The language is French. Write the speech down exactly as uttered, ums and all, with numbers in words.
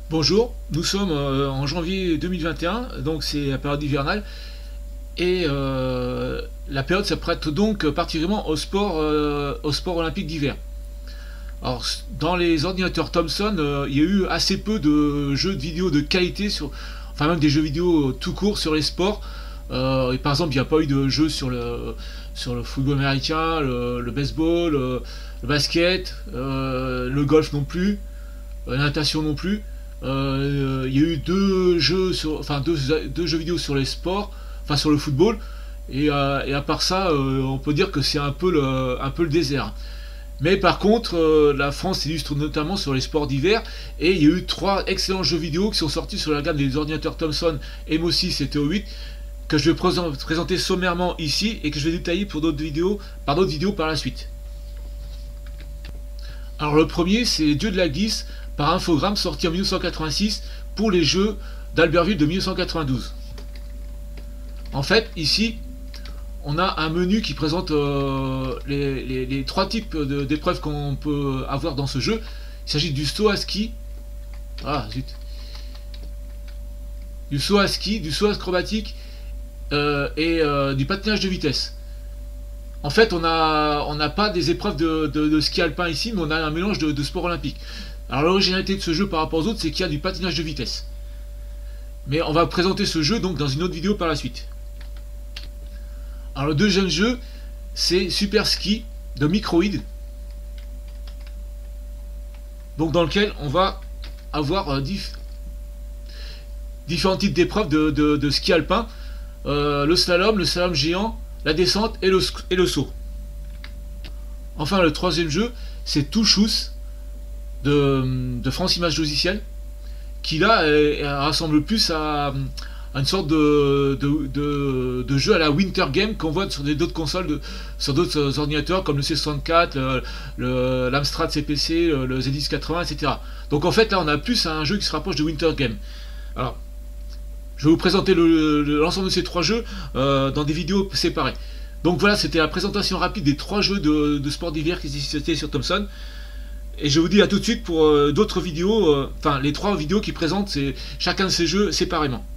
Bonjour, nous sommes euh, en janvier deux mille vingt et un, donc c'est la période hivernale, et euh, la période s'apprête donc particulièrement au sport, euh, au sport olympique d'hiver. Alors, dans les ordinateurs Thomson, euh, il y a eu assez peu de jeux de vidéo de qualité, sur, enfin même des jeux vidéo tout court sur les sports. Euh, et par exemple, il n'y a pas eu de jeux sur le, sur le football américain, le, le baseball, le, le basket, euh, le golf non plus, euh, la natation non plus. Euh, il y a eu deux jeux, sur, enfin deux, deux jeux vidéo sur les sports, enfin sur le football. Et, euh, et à part ça, euh, on peut dire que c'est un peu le, un peu le désert. Mais par contre, euh, la France s'illustre notamment sur les sports d'hiver, et il y a eu trois excellents jeux vidéo qui sont sortis sur la gamme des ordinateurs Thomson M O six et T O huit, que je vais présenter sommairement ici et que je vais détailler pour d'autres vidéos, par d'autres vidéos par la suite. Alors le premier, c'est les Dieux de la glisse par Infogrames, sorti en mille neuf cent quatre-vingt-six pour les Jeux d'Albertville de mille neuf cent quatre-vingt-douze. En fait, ici, on a un menu qui présente euh, les, les, les trois types d'épreuves qu'on peut avoir dans ce jeu. Il s'agit du saut à ski, ah zut, du saut à ski, du saut acrobatique euh, et euh, du patinage de vitesse. En fait, on n'a on n'a pas des épreuves de, de, de ski alpin ici, mais on a un mélange de, de sports olympiques. Alors l'originalité de ce jeu par rapport aux autres, c'est qu'il y a du patinage de vitesse. Mais on va présenter ce jeu donc dans une autre vidéo par la suite. Alors le deuxième jeu, c'est Super Ski de Microïd, donc dans lequel on va avoir euh, diff différents types d'épreuves de, de, de ski alpin, euh, le slalom, le slalom géant, la descente et le, et le saut. Enfin le troisième jeu, c'est Touchous de, de France Images Logicielles, qui là est, rassemble plus à, à une sorte de, de, de, de jeu à la Winter Game qu'on voit sur d'autres consoles, de, sur d'autres ordinateurs comme le C soixante-quatre, l'Amstrad C P C, le, le Z X quatre-vingts, et cetera. Donc en fait là on a plus un jeu qui se rapproche de Winter Game. Alors je vais vous présenter l'ensemble le, de ces trois jeux euh, dans des vidéos séparées. Donc voilà, c'était la présentation rapide des trois jeux de, de sport d'hiver qui existaient sur Thomson. Et je vous dis à tout de suite pour euh, d'autres vidéos, euh, enfin les trois vidéos qui présentent ces, chacun de ces jeux séparément.